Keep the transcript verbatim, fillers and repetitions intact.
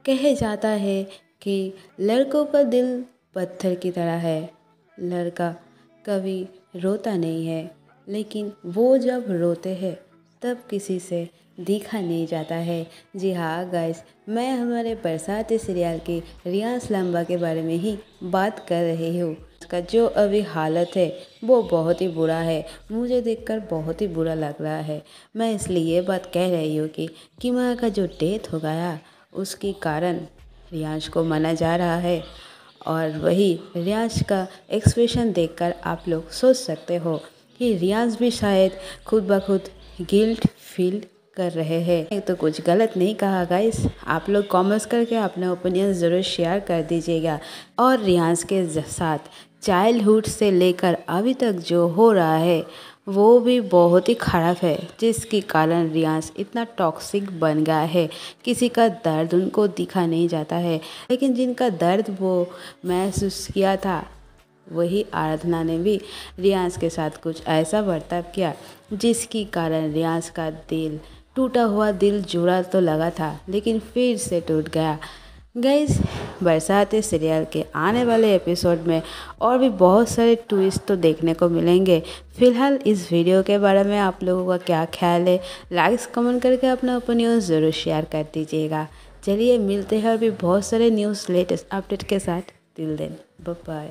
कहे जाता है कि लड़कों का दिल पत्थर की तरह है। लड़का कभी रोता नहीं है, लेकिन वो जब रोते हैं तब किसी से देखा नहीं जाता है। जी हाँ गाइस, मैं हमारे बरसाती सीरियल के रियाज लांबा के बारे में ही बात कर रही हूँ। उसका जो अभी हालत है वो बहुत ही बुरा है। मुझे देखकर बहुत ही बुरा लग रहा है। मैं इसलिए ये बात कह रही हूँ कि किमा का जो डेथ हो गया उसके कारण रियांश को माना जा रहा है। और वही रियांश का एक्सप्रेशन देखकर आप लोग सोच सकते हो कि रियांश भी शायद खुद ब खुद गिल्ट फील कर रहे हैं। तो कुछ गलत नहीं कहा गाइस। आप लोग कमेंट्स करके अपना ओपिनियन ज़रूर शेयर कर दीजिएगा। और रियांश के साथ चाइल्डहुड से लेकर अभी तक जो हो रहा है वो भी बहुत ही ख़राब है, जिसके कारण रियांश इतना टॉक्सिक बन गया है। किसी का दर्द उनको दिखा नहीं जाता है, लेकिन जिनका दर्द वो महसूस किया था वही आराधना ने भी रियांश के साथ कुछ ऐसा बर्ताव किया जिसके कारण रियांश का दिल टूटा हुआ दिल जुड़ा तो लगा था, लेकिन फिर से टूट गया। गाइस, बरसाती सीरियल के आने वाले एपिसोड में और भी बहुत सारे ट्विस्ट तो देखने को मिलेंगे। फिलहाल इस वीडियो के बारे में आप लोगों का क्या ख्याल है, लाइक्स कमेंट करके अपना ओपिनियन ज़रूर शेयर कर दीजिएगा। चलिए मिलते हैं और भी बहुत सारे न्यूज़ लेटेस्ट अपडेट के साथ। Till then bye bye.